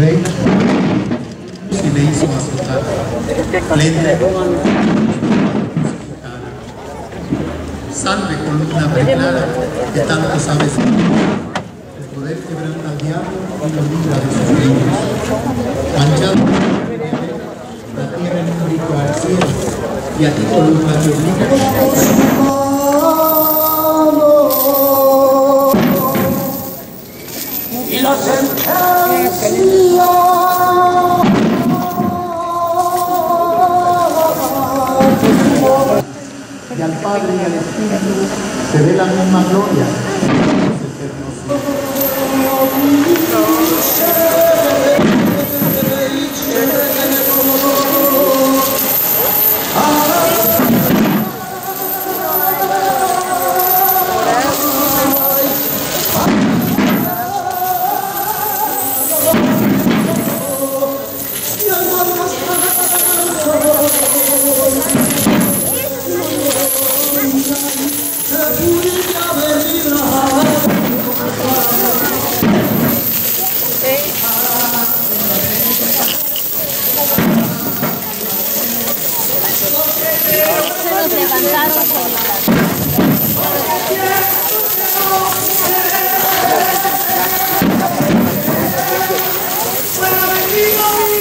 rey y le hizo azotar. Salve columna preclara que tanto sabes. El poder quebranta al diablo y lo libra de sus reinos. Manchado la tierra en un grito al cielo y a ti columna te obliga. Y la sentencia y al Padre y al Espíritu se dé la misma gloria. Levantaron.